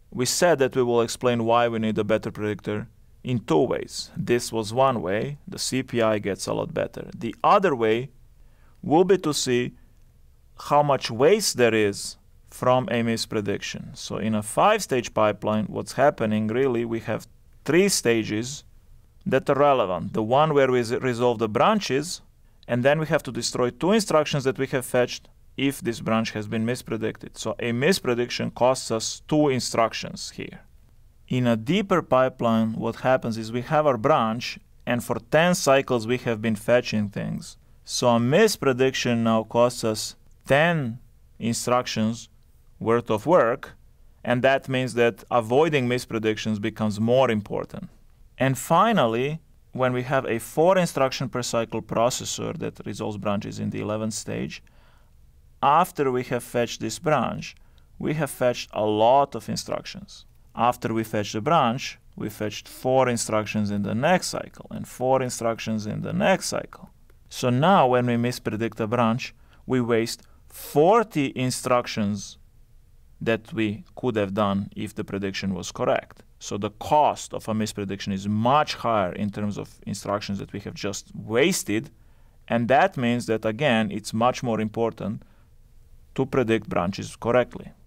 we said that we will explain why we need a better predictor in two ways. This was one way. The CPI gets a lot better. The other way will be to see how much waste there is from a misprediction. So in a 5-stage pipeline, what's happening really, we have 3 stages that are relevant. The one where we resolve the branches, and then we have to destroy 2 instructions that we have fetched if this branch has been mispredicted. So a misprediction costs us 2 instructions here. In a deeper pipeline, what happens is we have our branch, and for 10 cycles we have been fetching things. So a misprediction now costs us 10 instructions worth of work, and that means that avoiding mispredictions becomes more important. And finally, when we have a 4 instruction per cycle processor that resolves branches in the 11th stage, after we have fetched this branch, we have fetched a lot of instructions. After we fetch the branch, we fetched 4 instructions in the next cycle and 4 instructions in the next cycle. So now when we mispredict a branch, we waste 40 instructions that we could have done if the prediction was correct. So the cost of a misprediction is much higher in terms of instructions that we have just wasted, and that means that, again, it's much more important to predict branches correctly.